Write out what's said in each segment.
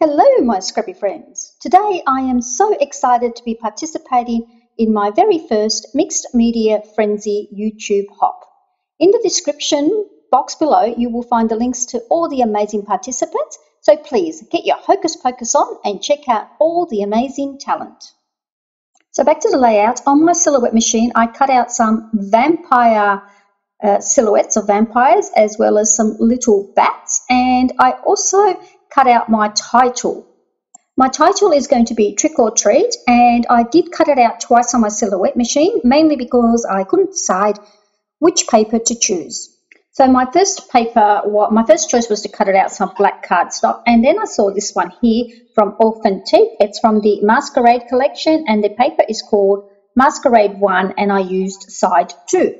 Hello, my scrappy friends. Today I am so excited to be participating in my very first Mixed Media Frenzy YouTube hop. In the description box below, you will find the links to all the amazing participants, so please get your hocus pocus on and check out all the amazing talent. So back to the layout. On my silhouette machine, I cut out some vampire silhouettes of vampires as well as some little bats, and I also cut out my title. My title is going to be Trick or Treat, and I did cut it out twice on my silhouette machine, mainly because I couldn't decide which paper to choose. So my first choice was to cut it out some black cardstock, and then I saw this one here from Authentique. It's from the Masquerade collection, and the paper is called Masquerade 1, and I used side 2.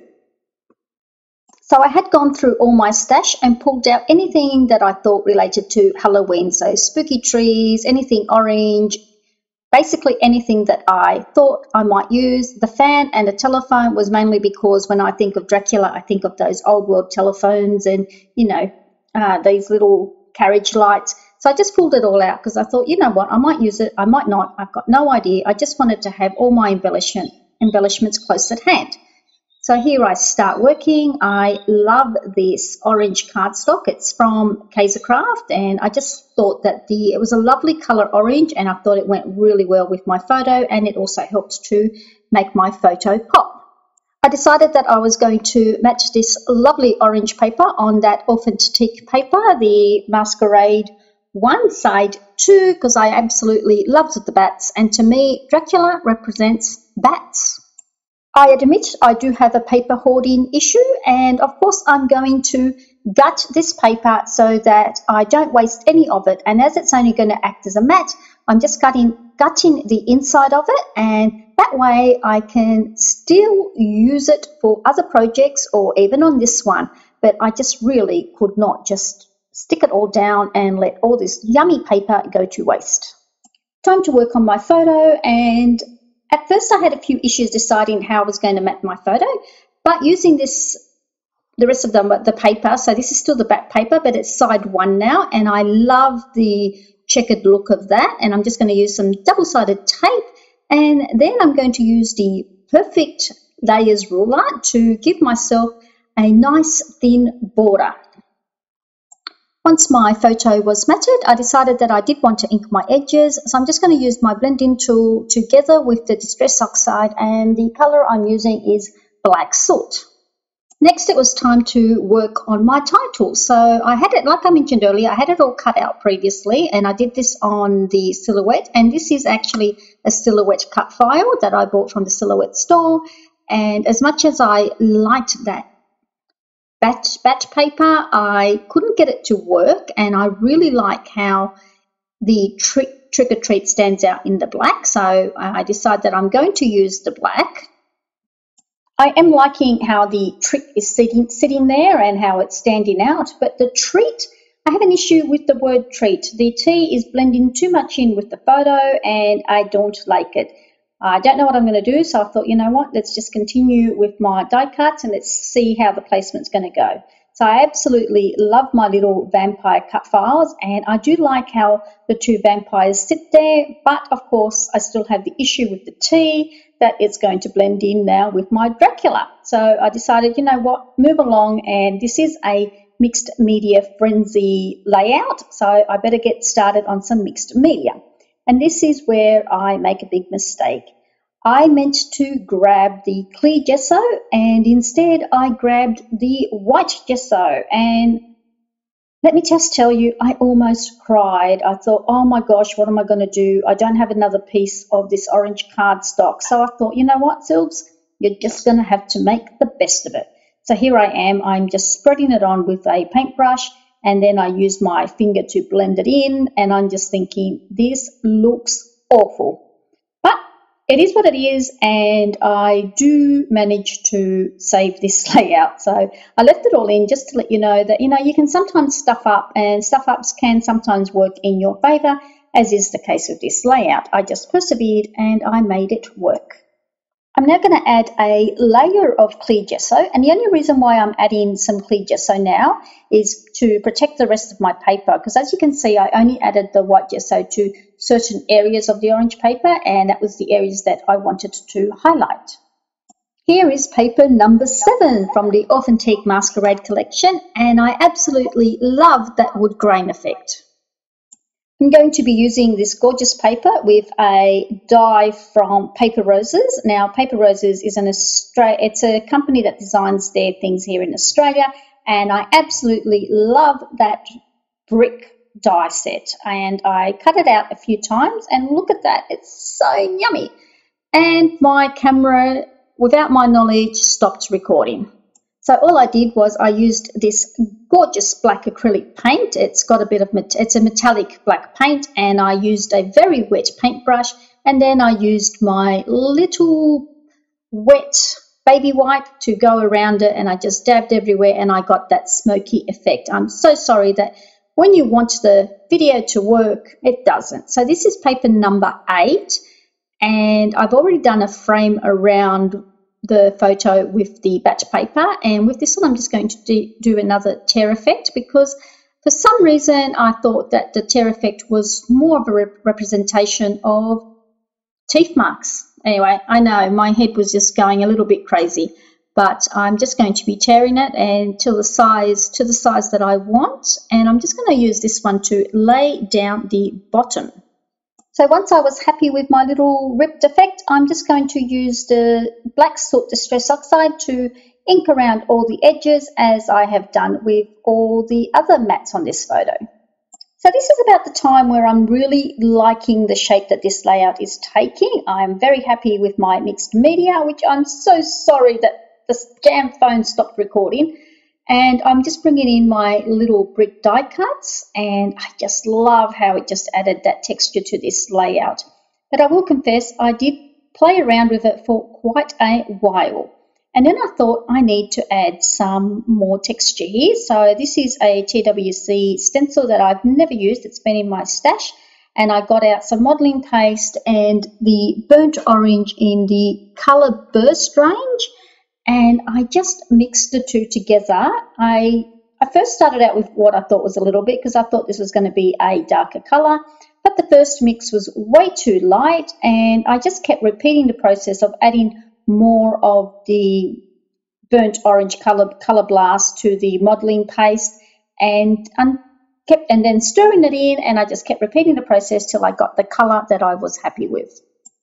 So I had gone through all my stash and pulled out anything that I thought related to Halloween. So spooky trees, anything orange, basically anything that I thought I might use. The fan and the telephone was mainly because when I think of Dracula, I think of those old world telephones and, these little carriage lights. So I just pulled it all out because I thought, you know what, I might use it, I might not, I've got no idea. I just wanted to have all my embellishments close at hand. So here I start working. I love this orange cardstock. It's from Kaisercraft, and I just thought that it was a lovely color orange, and I thought it went really well with my photo, and it also helped to make my photo pop. I decided that I was going to match this lovely orange paper on that Authentique paper, the Masquerade 1 side 2, because I absolutely loved the bats, and to me, Dracula represents bats. I admit I do have a paper hoarding issue, and of course I'm going to gut this paper so that I don't waste any of it, and as it's only going to act as a mat, I'm just gutting the inside of it, and that way I can still use it for other projects or even on this one, but I just really could not just stick it all down and let all this yummy paper go to waste. Time to work on my photo, and at first I had a few issues deciding how I was going to map my photo, but using the rest of the paper, so this is still the back paper, but it's side 1 now, and I love the checkered look of that, and I'm just going to use some double-sided tape, and then I'm going to use the Perfect Layers ruler to give myself a nice thin border. Once my photo was matted, I decided that I did want to ink my edges, so I'm just going to use my blend-in tool together with the Distress Oxide, and the colour I'm using is Black Soot. Next, it was time to work on my title. So I had it, like I mentioned earlier, I had it all cut out previously, and I did this on the Silhouette, and this is actually a Silhouette cut file that I bought from the Silhouette store, and as much as I liked that batch paper, I couldn't get it to work, and I really like how the Trick or Treat stands out in the black, so I decided that I'm going to use the black. I am liking how the trick is sitting there and how it's standing out, but the treat, I have an issue with the word treat. The T is blending too much in with the photo, and I don't like it. I don't know what I'm going to do, so I thought, you know what, let's just continue with my die cuts and let's see how the placement's going to go. So I absolutely love my little vampire cut files, and I do like how the two vampires sit there, but of course I still have the issue with the T that it's going to blend in now with my Dracula. So I decided, you know what, move along, and this is a Mixed Media Frenzy layout, so I better get started on some mixed media. And this is where I make a big mistake. I meant to grab the clear gesso, and instead I grabbed the white gesso, and let me just tell you, I almost cried. I thought, oh my gosh, what am I going to do? I don't have another piece of this orange cardstock. So I thought, you know what, Silbs, you're just going to have to make the best of it. So here I am. I'm just spreading it on with a paintbrush, and then I use my finger to blend it in, and I'm just thinking, this looks awful. But it is what it is, and I do manage to save this layout. So I left it all in just to let you know that, you can sometimes stuff up, and stuff ups can sometimes work in your favour, as is the case with this layout. I just persevered and I made it work. I'm now going to add a layer of clear gesso, and the only reason why I'm adding some clear gesso now is to protect the rest of my paper, because as you can see I only added the white gesso to certain areas of the orange paper, and that was the areas that I wanted to highlight. Here is paper number 7 from the Authentique Masquerade collection, and I absolutely love that wood grain effect. I'm going to be using this gorgeous paper with a die from Paper Roses. Now, Paper Roses is it's a company that designs their things here in Australia, and I absolutely love that brick die set. And I cut it out a few times, and look at that, it's so yummy. And my camera, without my knowledge, stopped recording. So all I did was I used this gorgeous black acrylic paint. It's got a bit of, it's a metallic black paint, and I used a very wet paintbrush, and then I used my little wet baby wipe to go around it, and I just dabbed everywhere, and I got that smoky effect. I'm so sorry that when you want the video to work, it doesn't. So this is paper number 8, and I've already done a frame around the photo with the batch paper, and with this one I'm just going to do another tear effect, because for some reason I thought that the tear effect was more of a representation of teeth marks. Anyway, I know my head was just going a little bit crazy, but I'm just going to be tearing it and to the size that I want, and I'm just going to use this one to lay down the bottom. So once I was happy with my little ripped effect, I'm just going to use the Black Soot Distress Oxide to ink around all the edges, as I have done with all the other mats on this photo. So this is about the time where I'm really liking the shape that this layout is taking. I'm very happy with my mixed media, which I'm so sorry that the damn phone stopped recording. And I'm just bringing in my little brick die cuts, and I just love how it just added that texture to this layout. But I will confess, I did play around with it for quite a while. And then I thought I need to add some more texture here. So this is a TWC stencil that I've never used. It's been in my stash. And I got out some modelling paste and the burnt orange in the colour burst range. And I just mixed the two together. I first started out with what I thought was a little bit, because I thought this was going to be a darker colour, but the first mix was way too light, and I just kept repeating the process of adding more of the burnt orange colour blast to the modelling paste, and then stirring it in, and I just kept repeating the process till I got the colour that I was happy with.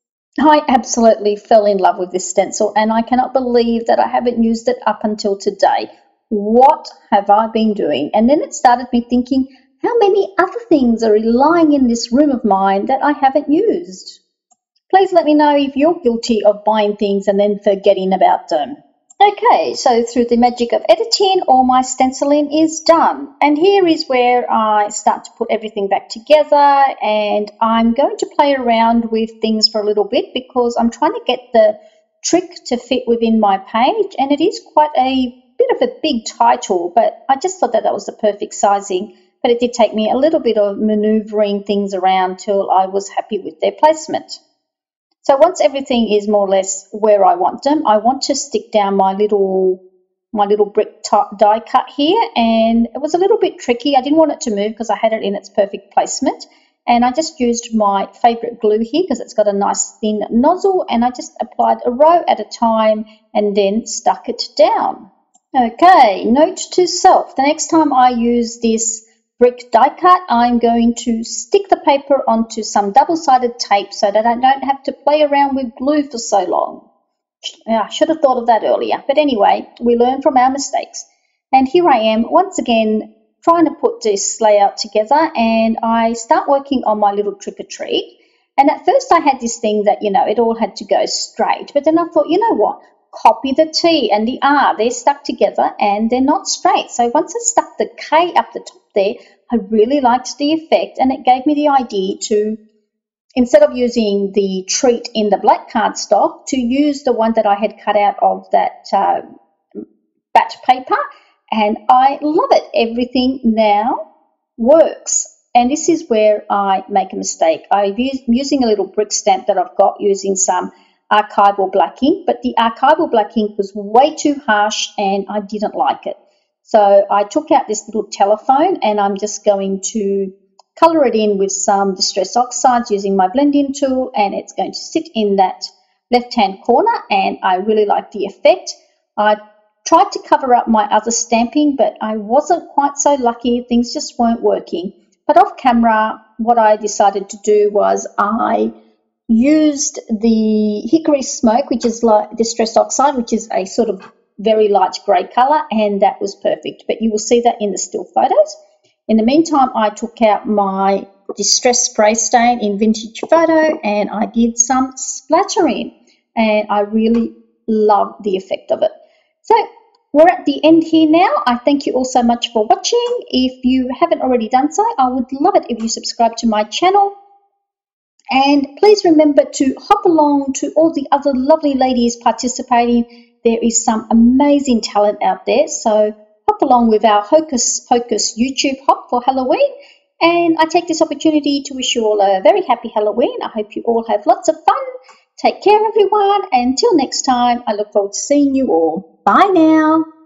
I absolutely fell in love with this stencil, and I cannot believe that I haven't used it up until today. What have I been doing? And then it started me thinking, how many other things are lying in this room of mine that I haven't used? Please let me know if you're guilty of buying things and then forgetting about them. Okay, so through the magic of editing, all my stenciling is done. And here is where I start to put everything back together, and I'm going to play around with things for a little bit, because I'm trying to get the trick to fit within my page, and it is quite a bit of a big title, but I just thought that was the perfect sizing. But it did take me a little bit of manoeuvring things around till I was happy with their placement. So once everything is more or less where I want them, I want to stick down my little brick die cut here, and it was a little bit tricky. I didn't want it to move because I had it in its perfect placement, and I just used my favourite glue here because it's got a nice thin nozzle, and I just applied a row at a time and then stuck it down. Okay, note to self, the next time I use this brick die cut, I'm going to stick the paper onto some double-sided tape so that I don't have to play around with glue for so long. I should have thought of that earlier, but anyway, we learn from our mistakes. And here I am once again trying to put this layout together, and I start working on my little trick-or-treat. And at first I had this thing that, it all had to go straight, but then I thought, you know what? Copy the T and the R, they're stuck together and they're not straight. So once I stuck the K up the top there, I really liked the effect, and it gave me the idea to, instead of using the treat in the black cardstock, to use the one that I had cut out of that batch paper, and I love it. Everything now works. And this is where I make a mistake. I'm using a little brick stamp that I've got, using some archival black ink, but the archival black ink was way too harsh and I didn't like it. So I took out this little telephone and I'm just going to colour it in with some Distress Oxides using my blending tool, and it's going to sit in that left-hand corner, and I really like the effect. I tried to cover up my other stamping, but I wasn't quite so lucky. Things just weren't working. But off camera, what I decided to do was I used the Hickory Smoke, which is like Distress Oxide, which is a sort of very light grey colour, and that was perfect. But you will see that in the still photos. In the meantime, I took out my Distress Spray Stain in Vintage Photo and I did some splattering, and I really love the effect of it. So we're at the end here now. I thank you all so much for watching. If you haven't already done so, I would love it if you subscribe to my channel. And please remember to hop along to all the other lovely ladies participating. There is some amazing talent out there. So hop along with our Hocus Pocus YouTube hop for Halloween. And I take this opportunity to wish you all a very happy Halloween. I hope you all have lots of fun. Take care, everyone. Until next time, I look forward to seeing you all. Bye now.